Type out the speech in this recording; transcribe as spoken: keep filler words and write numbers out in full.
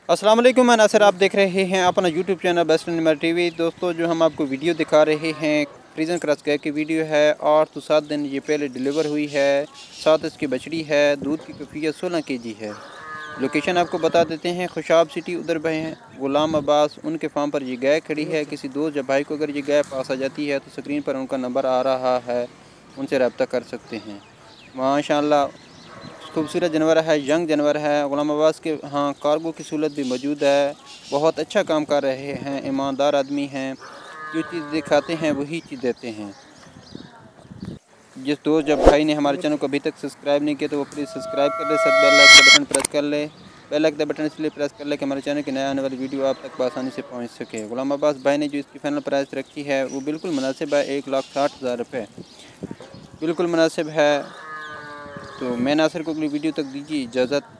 अस्सलाम वालेकुम, मैं नासिर, आप देख रहे हैं अपना YouTube channel best animal TV. दोस्तों, जो हम आपको वीडियो दिखा रहे हैं फ्रीजन क्रॉस गाय की वीडियो है और तो सात दिन ये पहले डिलीवर हुई है। साथ इसकी बछड़ी है। दूध की कफियत सोलह केजी है। लोकेशन आपको बता देते हैं, खुशाब सिटी उधर भाई हैं गुलाम अब्बास, उनके फार्म पर ये गाय खड़ी है। किसी दोस्त या भाई को अगर ये गाय पास आ जाती है तो स्क्रीन पर उनका नंबर आ रहा है, उनसे रब्ता कर सकते हैं। माशाल्लाह खूबसूरत जानवर है, यंग जानवर है। गुलाम अब्बास के हाँ कार्गो की सहूलत भी मौजूद है। बहुत अच्छा काम कर रहे हैं, ईमानदार आदमी हैं। जो चीज़ दिखाते हैं वही चीज़ देते हैं। जिस दोस्त जब भाई ने हमारे चैनल को अभी तक सब्सक्राइब नहीं किया तो वो प्लीज़ सब्सक्राइब कर ले, साथ बेल आइकन का बटन प्रेस कर ले। बेल आइकन का बटन इसलिए प्रेस कर ले कि हमारे चैनल की नया आने वाली वीडियो आप तक आसानी से पहुंच सके। गुलाम अब्बास भाई ने जो इसकी फाइनल प्राइस रखी है वो बिल्कुल मुनासिब है, एक लाख साठ हज़ार रुपये बिल्कुल मुनासिब है। तो मैं नासिर को अगली वीडियो तक दीजिए इजाज़त।